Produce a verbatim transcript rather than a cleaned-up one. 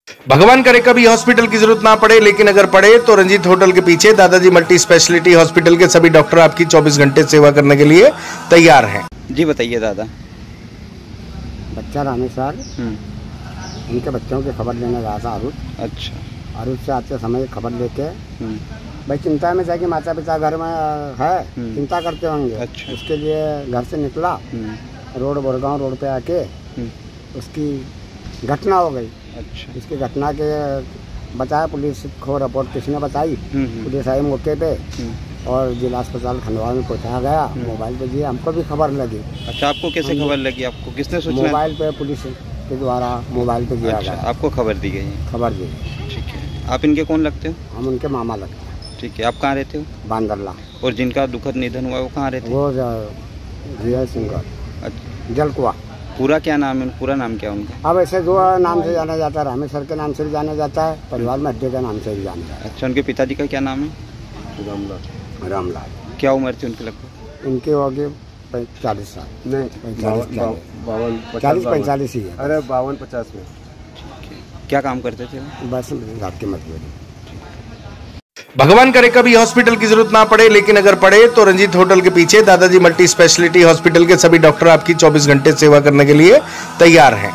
भगवान करे कभी हॉस्पिटल की जरूरत ना पड़े, लेकिन अगर पड़े तो रंजीत होटल के पीछे दादाजी मल्टी स्पेशलिटी हॉस्पिटल के सभी डॉक्टर आपकी चौबीस घंटे सेवा करने के लिए तैयार हैं। जी बताइए दादा। बच्चा रामेश्वर, उनके बच्चों की खबर लेने गया था अरुद। अच्छा। अरुद से आते समय खबर लेके भाई चिंता में जाके माता पिता घर में है, चिंता करते होंगे। अच्छा। उसके लिए घर से निकला, रोड बोरगांव रोड पे आके उसकी घटना हो गई। अच्छा। इसकी घटना के बताया पुलिस को, रिपोर्ट किसी ने बताई, पुलिस आई मौके पे और जिला अस्पताल खंडवा में पहुंचाया गया। मोबाइल पे जी हमको भी खबर लगी। अच्छा, आपको कैसे खबर लगी? आपको किसने सूचना? मोबाइल पे पुलिस के द्वारा मोबाइल पे दिया अच्छा, गया। आपको खबर दी गई? खबर दी। ठीक है। आप इनके कौन लगते हो? हम उनके मामा लगते हैं। ठीक है। आप कहाँ रहते हो? बांदरला। और जिनका दुखद निधन हुआ वो कहाँ रहते हैं? वो रिया सिंह जलकुआ। पूरा क्या नाम है? पूरा नाम क्या है उनका? अब ऐसे दो नाम से जाना जाता है, रामेश्वर के नाम से भी जाना जाता है, परिवार में अड्डे के नाम से भी जाना जाता है। अच्छा, उनके पिताजी का क्या नाम है? रामलाल। रामलाल। क्या उम्र थी उनकी लगभग? इनके हो गए चालीस साल। नहीं, बावन चालीस पैंतालीस ही है। अरे बावन पचास में। ठीक है। क्या काम करते थे वो? बस रात की मजदूरी। भगवान करे कभी हॉस्पिटल की जरूरत ना पड़े, लेकिन अगर पड़े तो रंजीत होटल के पीछे दादाजी मल्टी स्पेशलिटी हॉस्पिटल के सभी डॉक्टर आपकी चौबीस घंटे सेवा करने के लिए तैयार हैं।